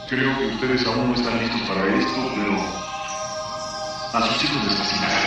Creo que ustedes aún no están listos para esto, pero a sus hijos les fascinará.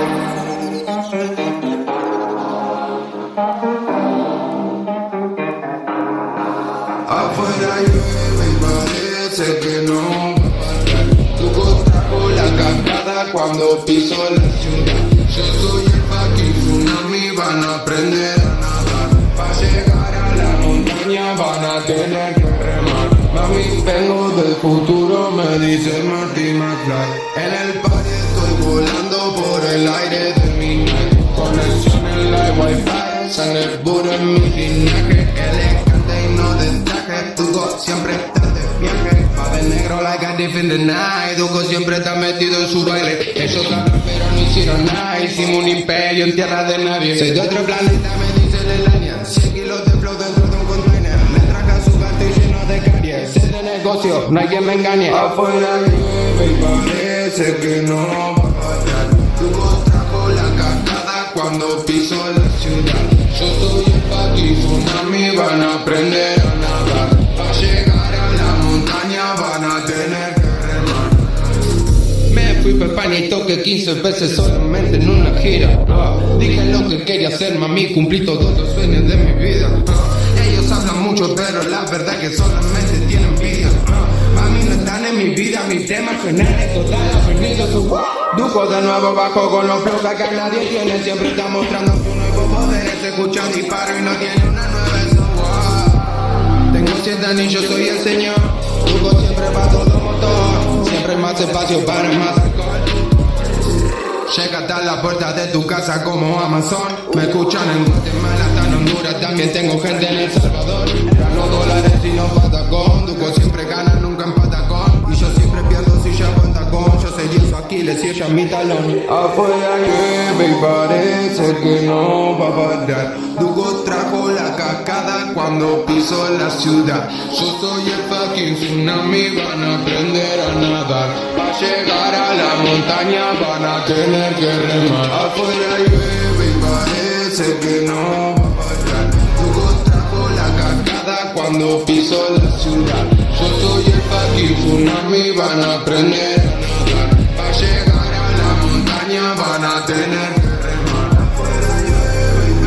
Afuera llueve y parece que no va a parar. Tu contrajo la cascada cuando piso la ciudad. Yo soy el fucking tsunami, van a aprender a nadar. Para llegar a la montaña van a tener que remar. Mami, vengo del futuro, me dice Marty McFly. En el party estoy volando por el aire de mi night. Conexión en la wifi, sangre pura en mi linaje. Elegante y no de traje, Duco siempre está de viaje. Va de negro like a diff in the night. Duco siempre está metido en su baile. Ellos hablan pero no hicieron nada. Hicimos un imperio en tierra de nadie. Soy de otro planeta, me dice el alien. 100 kilos de flow dentro de un container. Me traje a su gato y lleno de caries. Sé de negocio, no hay quien me engañe. Afuera llueve y parece que no va a fallar. Duco trajo la cascada cuando piso la ciudad. Yo soy el fucking tsunami, van a aprender a nadar. Para llegar a la montaña van a tener que remar. Me fui por pan y toqué 15 veces solamente en una gira. Dije lo que quería hacer, mami, cumplí todos los sueños de mi vida. Ellos hablan mucho, pero la verdad que solamente tienen vida. Mami, no están en mi vida, mis temas suenan en todas las avenidas. Duco de nuevo bajo con los flows que nadie tiene. Siempre está mostrando su nuevo poder. Se escucha un disparo y no tiene una nueva software. Tengo 7 anillos, soy el señor. Duco siempre va todo motor. Siempre hay más espacio para más alcohol. Llega hasta la puerta de tu casa como Amazon. Me escuchan en Guatemala, hasta en Honduras. También tengo gente en El Salvador. Gano dólares y no patacón. Duco siempre gana, nunca empata con. Y yo siempre pierdo si ya cuenta con. Yo soy Dios Aquiles y ella es mi talón. Afuera llueve y parece que no va a parar. Duco trajo la cascada cuando piso la ciudad. Yo soy el fucking tsunami, van a aprender a nadar. Para llegar a la montaña van a tener que remar. Afuera llueve y parece que no va a parar. Duco trajo la cascada cuando piso la ciudad. Yo soy el fucking tsunami, van a aprender a nadar. Para llegar a la montaña van a tener que remar. Afuera llueve y